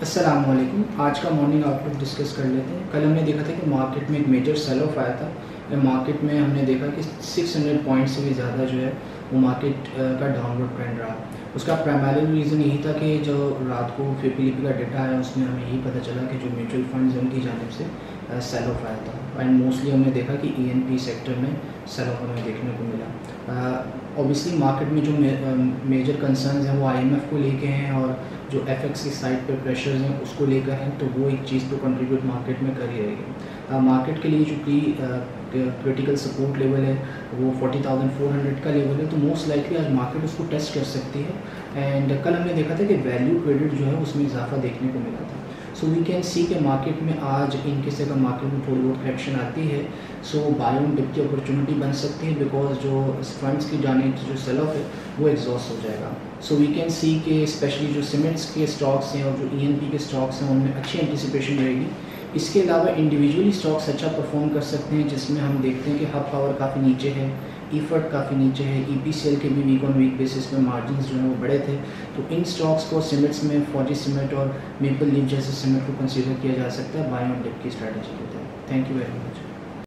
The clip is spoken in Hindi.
अस्सलाम वालेकुम। आज का मॉर्निंग आउटलुक डिस्कस कर लेते हैं। कल हमने देखा था कि मार्केट में एक मेजर सेल ऑफ आया था। मार्केट में हमने देखा कि 600 पॉइंट से भी ज़्यादा जो है वो मार्केट का डाउनवर्ड ट्रेंड रहा। उसका प्राइमरी रीज़न यही था कि जो रात को फिलिपी का डेटा आया उसमें हमें यही पता चला कि जो म्यूचुअल फंड्स हैं उनकी जानिब से सेल ऑफ आया था एंड मोस्टली हमने देखा कि ENP सेक्टर में सेल ऑफ हमें देखने को मिला। ऑब्वियसली मार्केट में जो मेजर कंसर्न्स हैं वो IMF को लेके हैं और जो FX की साइड पर प्रेशर्स हैं उसको लेकर हैं, तो वो एक चीज़ तो कंट्रीब्यूट मार्केट में कर ही रही है। मार्केट के लिए जो क्रिटिकल सपोर्ट लेवल है वो 40,400 का लेवल है, तो मोस्ट लाइकली आज मार्केट उसको टेस्ट कर सकती है। एंड कल हमने देखा था कि वैल्यू क्रेडिट जो है उसमें इजाफा देखने को मिला था। सो वी कैन सी के मार्केट में आज इनकेस अगर मार्केट में थोड़ी बहुत करेक्शन आती है सो बाय ऑन डिप की अपॉर्चुनिटी बन सकती है, बिकॉज जो फंड्स की जानिब जो सेल ऑफ है वो एग्जॉस्ट हो जाएगा। सो वी कैन सी के स्पेशली जो सीमेंट्स के स्टॉक्स हैं और जो ENP के स्टॉक्स हैं उनमें अच्छी एंटिसिपेशन रहेगी। इसके अलावा इंडिविजुअली स्टॉक्स अच्छा परफॉर्म कर सकते हैं, जिसमें हम देखते हैं कि हब पावर काफ़ी नीचे है, ईफर्ट काफ़ी नीचे है, EPCL के भी वीक ऑन वीक बेसिस पे मार्जिन जो हैं वो बड़े थे। तो इन स्टॉक्स को सीमेंट्स में फौजी सीमेंट और मेपल लीफ जैसे सीमेंट को कंसीडर किया जा सकता है बाय ऑन डिप की स्ट्रैटेजी के तहत। Thank you very much.